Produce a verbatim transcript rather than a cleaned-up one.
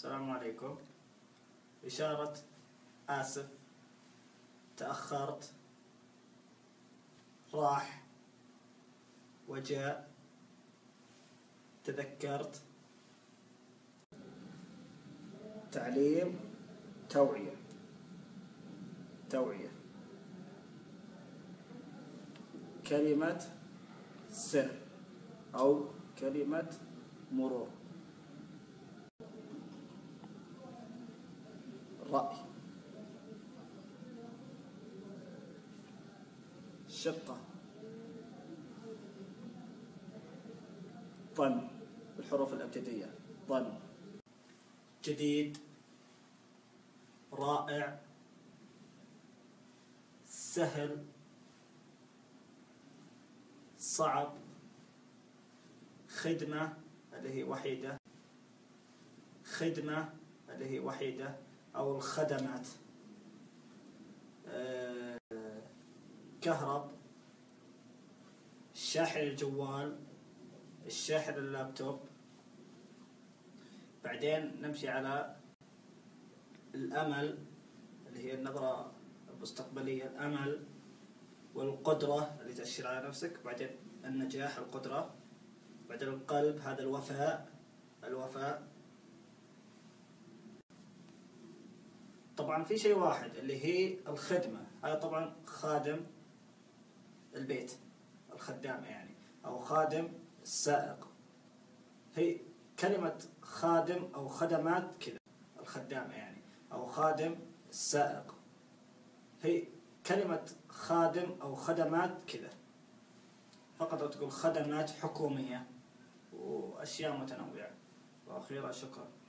السلام عليكم. إشارة آسف، تأخرت، راح وجاء، تذكرت. تعليم، توعية توعية. كلمة سر أو كلمة مرور. رأي، شقة، ظن بالحروف الأبجدية. ظن. جديد، رائع، سهل، صعب. خدمة اللي هي وحيدة، خدمة اللي هي وحيدة أو الخدمات. أه كهرب، شاحن الجوال، الشاحن اللابتوب. بعدين نمشي على الأمل اللي هي النظرة المستقبلية. الأمل والقدرة اللي تأشير على نفسك. بعدين النجاح، القدرة. بعدين القلب، هذا الوفاء الوفاء طبعا في شيء واحد اللي هي الخدمة. هذا طبعا خادم البيت، الخدامة يعني، أو خادم السائق. هي كلمة خادم أو خدمات كذا. الخدامة يعني أو خادم السائق. هي كلمة خادم أو خدمات كذا فقط، تقول خدمات حكومية وأشياء متنوعة. وأخيرا شكرا.